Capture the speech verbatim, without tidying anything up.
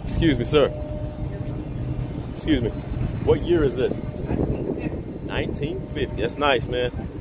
Excuse me, sir. Excuse me. What year is this? nineteen fifty. That's nice, man.